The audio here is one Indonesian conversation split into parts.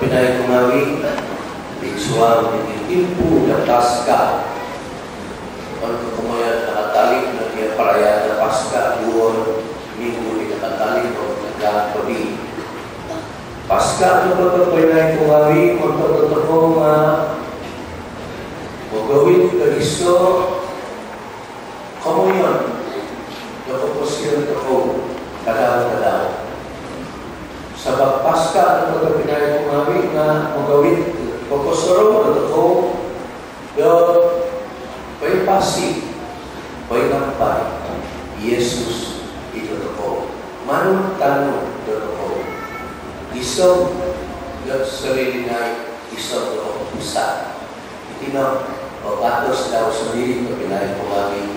pinay kumawi, biksuan, titimpu, dan Paskah. Untuk kemudian nakatalik na dia perayaan na Paskah, buwan, minggu di nakatalik o nagkakabi. Paskah na pinay kumawi, untuk totoo nga magawin ka iso komunyon na kapusyon totoo kadang-kadang. Sabab Paskah na pinay kumawi nga magawin kapusyon totoo do pay pasi, pay nampay, Yesus ito totoo. Manong tanong totoo. Isang sarili na isang isa. Itinaw, atos daw sendiri na pinay kumami.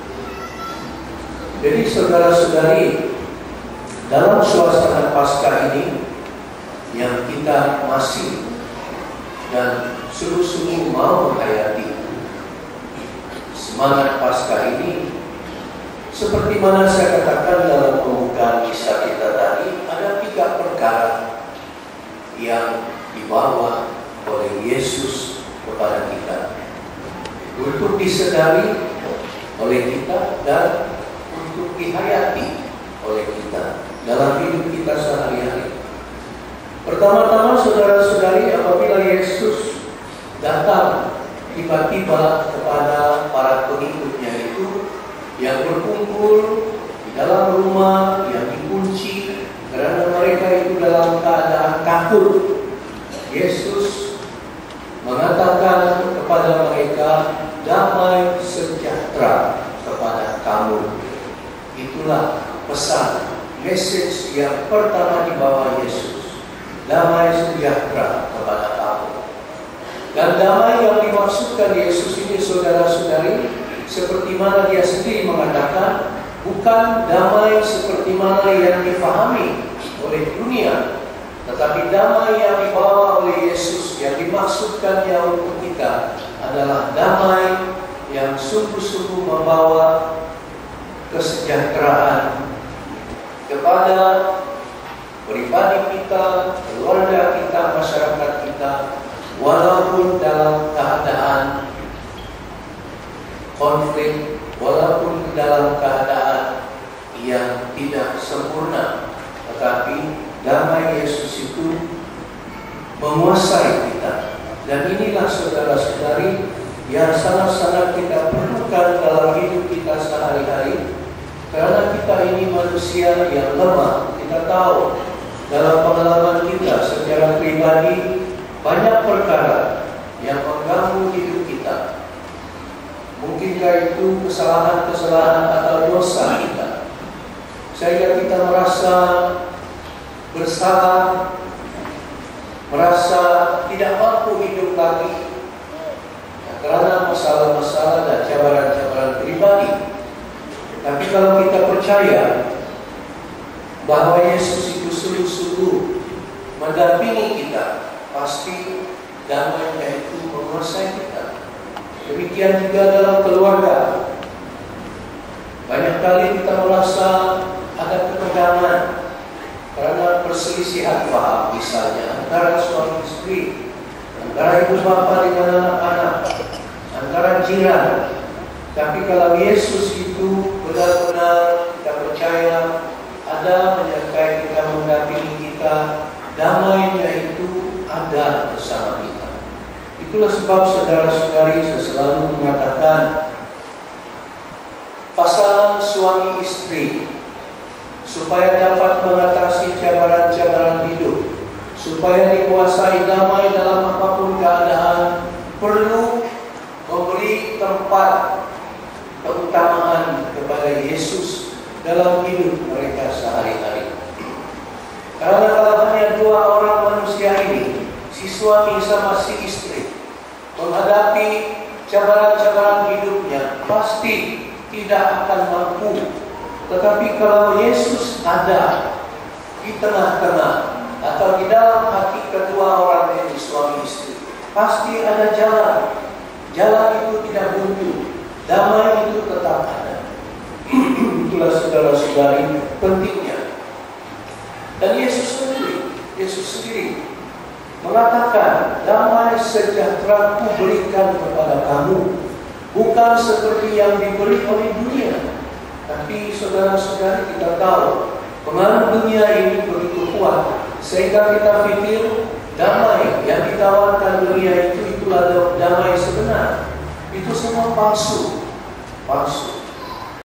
Jadi saudara-saudari, dalam suasana Paskah ini yang kita masih dan sungguh-sungguh mau menghayati semangat Paskah ini, seperti mana saya katakan dalam pembukaan kisah kita tadi, ada 3 perkara yang dibawa oleh Yesus kepada kita untuk disadari oleh kita dan untuk dihayati oleh kita dalam hidup kita sehari-hari. Pertama-tama saudara-saudari, apabila Yesus datang tiba-tiba kepada para pengikutnya itu yang berkumpul di dalam rumah yang dikunci karena mereka itu dalam keadaan takut, Yesus mengatakan kepada mereka, damai sejahtera kepada kamu. Itulah pesan, message yang pertama dibawa Yesus, damai sejahtera kepada kamu. Dan damai yang dimaksudkan Yesus ini saudara-saudari, seperti mana dia sendiri mengatakan, bukan damai seperti mana yang difahami oleh dunia, tetapi damai yang dibawa oleh Yesus yang dimaksudkannya untuk kita adalah damai yang sungguh-sungguh membawa kesejahteraan kepada pribadi kita, keluarga kita, masyarakat kita, walaupun dalam keadaan konflik, walaupun dalam keadaan yang tidak sempurna, tetapi damai Yesus itu menguasai kita. Dan inilah saudara-saudari yang sangat-sangat kita perlukan dalam hidup kita sehari-hari, karena kita ini manusia yang lemah. Kita tahu dalam pengalaman kita secara pribadi banyak perkara yang mengganggu hidup kita. Mungkinkah itu kesalahan-kesalahan atau dosa kita, sehingga kita merasa bersalah, merasa tidak mampu hidup lagi karena masalah-masalah dan cabaran-cabaran pribadi. Tapi kalau kita percaya bahwa Yesus itu sungguh-sungguh mendampingi kita, pasti damainya itu menguasai kita. Demikian juga dalam keluarga. Banyak kali kita merasa ada ketegangan karena perselisihan paham, misalnya antara suami istri, antara ibu bapa dengan anak-anak, antara jiran. Tapi kalau Yesus itu benar-benar kita percaya ada menyertai kita, mendampingi kita, damainya itu ada bersama kita. Itulah sebab saudara-saudari saya selalu mengatakan pasangan suami istri supaya dapat mengatasi cabaran-cabaran hidup, supaya dikuasai damai dalam apapun keadaan, perlu memberi tempat keutamaan kepada Yesus dalam hidup mereka sehari-hari. Karena kalau hanya 2 orang manusia ini, si suami sama si istri, menghadapi cabaran-cabaran hidupnya, pasti tidak akan mampu. Tetapi kalau Yesus ada di tengah-tengah atau di dalam hati kedua orang ini, suami istri, pasti ada jalan. Jalan itu tidak buntu, damai itu tetap ada. Itulah saudara-saudari pentingnya. Dan Yesus sendiri mengatakan, damai sejahtera ku berikan kepada kamu, bukan seperti yang diberi oleh dunia. Tapi saudara-saudari, kita tahu pengaruh dunia ini begitu kuat sehingga kita pikir damai yang ditawarkan dunia itulah damai sebenar. Itu semua palsu.